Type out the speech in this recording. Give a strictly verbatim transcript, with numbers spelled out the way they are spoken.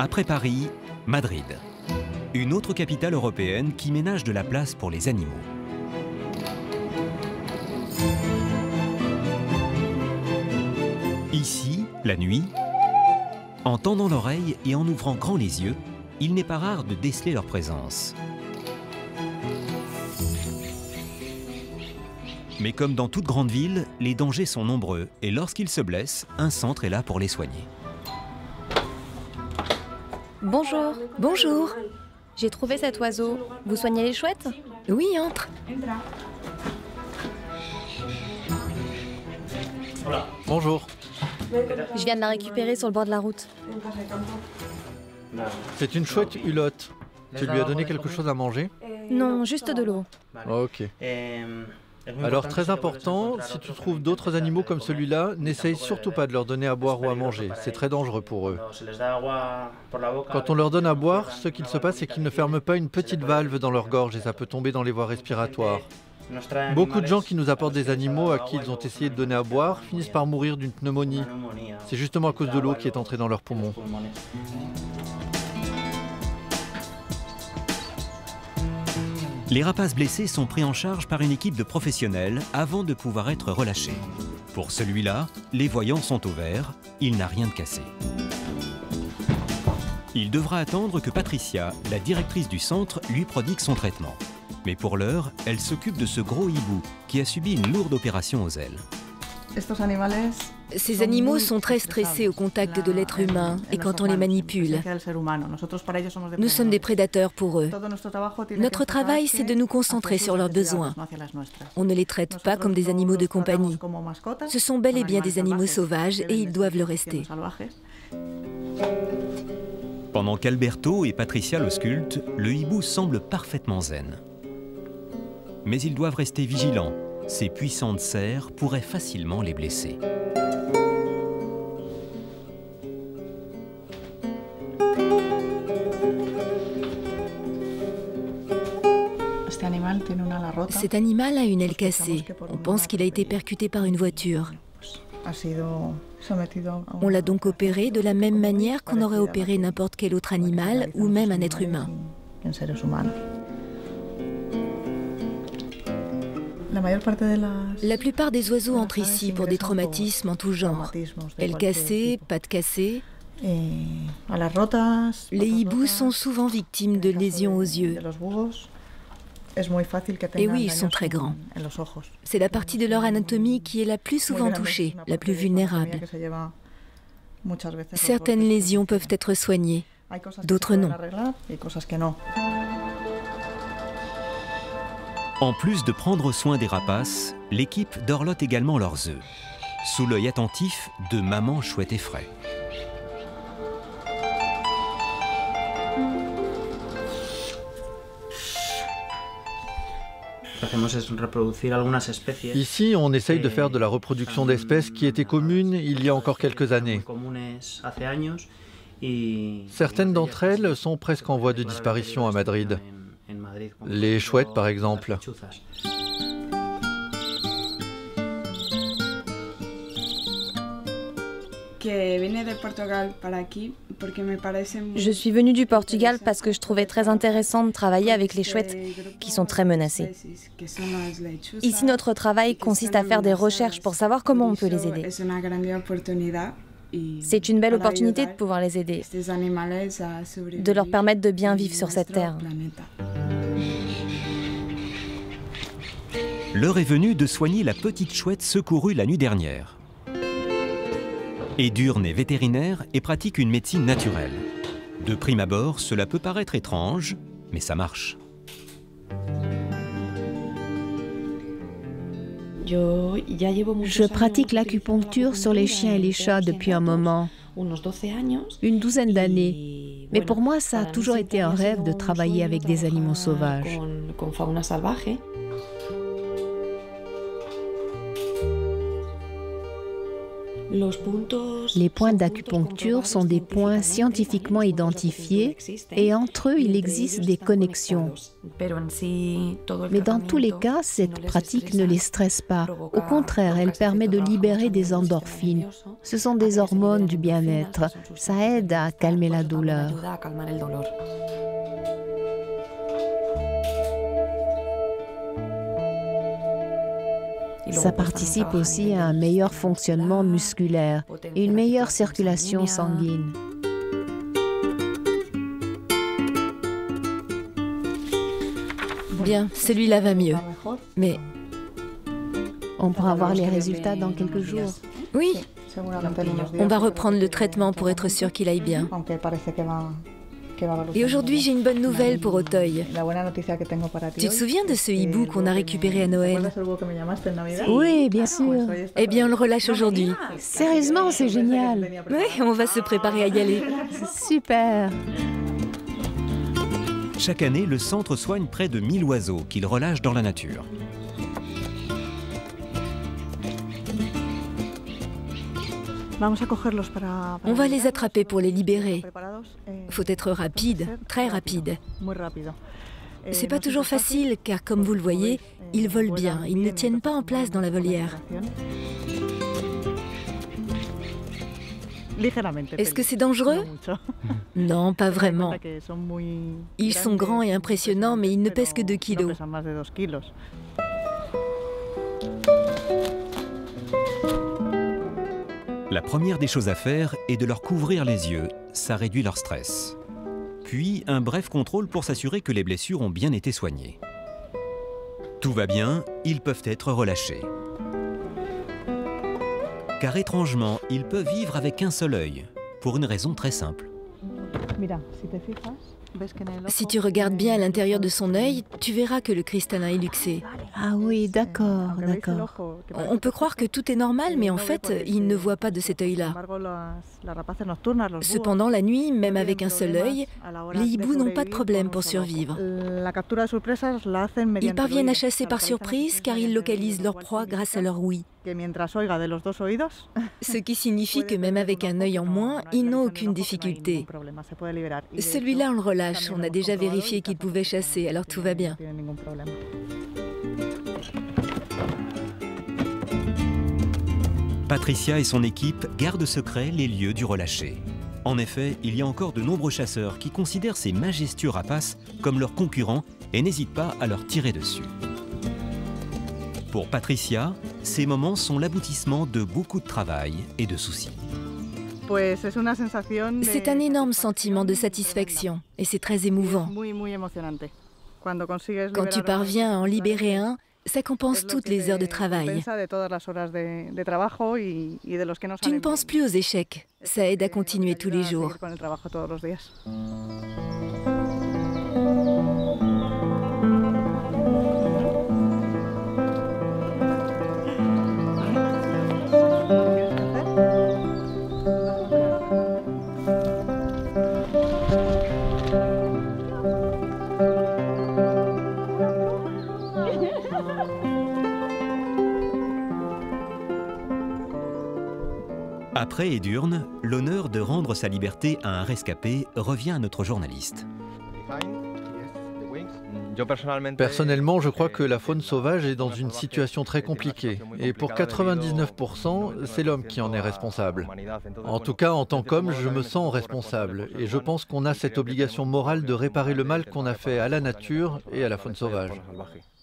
Après Paris, Madrid. Une autre capitale européenne qui ménage de la place pour les animaux. Ici, la nuit, en tendant l'oreille et en ouvrant grand les yeux, il n'est pas rare de déceler leur présence. Mais comme dans toute grande ville, les dangers sont nombreux et lorsqu'ils se blessent, un centre est là pour les soigner. Bonjour. Bonjour. J'ai trouvé cet oiseau. Vous soignez les chouettes? Oui, entre. Bonjour. Je viens de la récupérer sur le bord de la route. C'est une chouette hulotte. Tu lui as donné quelque chose à manger? Non, juste de l'eau. Ok. Alors très important, si tu trouves d'autres animaux comme celui-là, n'essaye surtout pas de leur donner à boire ou à manger, c'est très dangereux pour eux. Quand on leur donne à boire, ce qu'il se passe c'est qu'ils ne ferment pas une petite valve dans leur gorge et ça peut tomber dans les voies respiratoires. Beaucoup de gens qui nous apportent des animaux à qui ils ont essayé de donner à boire finissent par mourir d'une pneumonie. C'est justement à cause de l'eau qui est entrée dans leurs poumons. Les rapaces blessés sont pris en charge par une équipe de professionnels avant de pouvoir être relâchés. Pour celui-là, les voyants sont au vert, il n'a rien de cassé. Il devra attendre que Patricia, la directrice du centre, lui prodigue son traitement. Mais pour l'heure, elle s'occupe de ce gros hibou qui a subi une lourde opération aux ailes. Ces animaux sont très stressés au contact de l'être humain et quand on les manipule. Nous sommes des prédateurs pour eux. Notre travail, c'est de nous concentrer sur leurs besoins. On ne les traite pas comme des animaux de compagnie. Ce sont bel et bien des animaux sauvages et ils doivent le rester. Pendant qu'Alberto et Patricia l'auscultent, le hibou semble parfaitement zen. Mais ils doivent rester vigilants. Ces puissantes serres pourraient facilement les blesser. Cet animal a une aile cassée. On pense qu'il a été percuté par une voiture. On l'a donc opéré de la même manière qu'on aurait opéré n'importe quel autre animal ou même un être humain. La plupart des oiseaux entrent ici pour des traumatismes en tout genre. Ailes cassées, pattes cassées. Les hiboux sont souvent victimes de lésions aux yeux. Et oui, ils sont très grands. C'est la partie de leur anatomie qui est la plus souvent touchée, la plus vulnérable. Certaines lésions peuvent être soignées, d'autres non. En plus de prendre soin des rapaces, l'équipe dorlote également leurs œufs, sous l'œil attentif de maman chouette effraie. Ici, on essaye de faire de la reproduction d'espèces qui étaient communes il y a encore quelques années. Certaines d'entre elles sont presque en voie de disparition à Madrid. Les chouettes, par exemple. Je suis venue du Portugal parce que je trouvais très intéressant de travailler avec les chouettes qui sont très menacées. Ici, notre travail consiste à faire des recherches pour savoir comment on peut les aider. C'est une belle opportunité de pouvoir les aider, de leur permettre de bien vivre sur cette terre. L'heure est venue de soigner la petite chouette secourue la nuit dernière. Edurne est vétérinaire et pratique une médecine naturelle. De prime abord, cela peut paraître étrange, mais ça marche. Je pratique l'acupuncture sur les chiens et les chats depuis un moment, une douzaine d'années. Mais pour moi, ça a toujours été un rêve de travailler avec des animaux sauvages. Les points d'acupuncture sont des points scientifiquement identifiés et entre eux, il existe des connexions. Mais dans tous les cas, cette pratique ne les stresse pas. Au contraire, elle permet de libérer des endorphines. Ce sont des hormones du bien-être. Ça aide à calmer la douleur. Ça participe aussi à un meilleur fonctionnement musculaire et une meilleure circulation sanguine. Bien, celui-là va mieux. Mais... on pourra voir les résultats dans quelques jours. Oui, on va reprendre le traitement pour être sûr qu'il aille bien. Et aujourd'hui, j'ai une bonne nouvelle pour Auteuil. Tu te souviens de ce hibou qu'on a récupéré à Noël? Oui, bien sûr. Eh bien, on le relâche aujourd'hui. Sérieusement, c'est génial. Oui, on va se préparer à y aller. Super. Chaque année, le centre soigne près de mille oiseaux qu'il relâche dans la nature. On va les attraper pour les libérer. Faut être rapide, très rapide. C'est pas toujours facile car, comme vous le voyez, ils volent bien, ils ne tiennent pas en place dans la volière. Est-ce que c'est dangereux? Non, pas vraiment. Ils sont grands et impressionnants, mais ils ne pèsent que deux kilos. La première des choses à faire est de leur couvrir les yeux, ça réduit leur stress. Puis un bref contrôle pour s'assurer que les blessures ont bien été soignées. Tout va bien, ils peuvent être relâchés. Car étrangement, ils peuvent vivre avec un seul œil, pour une raison très simple. Si tu regardes bien à l'intérieur de son œil, tu verras que le cristallin est luxé. Ah oui, d'accord, d'accord. On peut croire que tout est normal, mais en fait, il ne voit pas de cet œil-là. Cependant, la nuit, même avec un seul œil, les hiboux n'ont pas de problème pour survivre. Ils parviennent à chasser par surprise car ils localisent leur proie grâce à leur ouïe. Ce qui signifie que même avec un œil en moins, ils n'ont aucune difficulté. Celui-là, on le relâche. On a déjà vérifié qu'il pouvait chasser, alors tout va bien. Patricia et son équipe gardent secret les lieux du relâché. En effet, il y a encore de nombreux chasseurs qui considèrent ces majestueux rapaces comme leurs concurrents et n'hésitent pas à leur tirer dessus. Pour Patricia, ces moments sont l'aboutissement de beaucoup de travail et de soucis. C'est un énorme sentiment de satisfaction et c'est très émouvant. Quand tu parviens à en libérer un, ça compense toutes les heures de travail. Tu ne penses plus aux échecs. Ça aide à continuer tous les jours. Après Edurne, l'honneur de rendre sa liberté à un rescapé revient à notre journaliste. Personnellement, je crois que la faune sauvage est dans une situation très compliquée. Et pour quatre-vingt-dix-neuf pour cent, c'est l'homme qui en est responsable. En tout cas, en tant qu'homme, je me sens responsable. Et je pense qu'on a cette obligation morale de réparer le mal qu'on a fait à la nature et à la faune sauvage.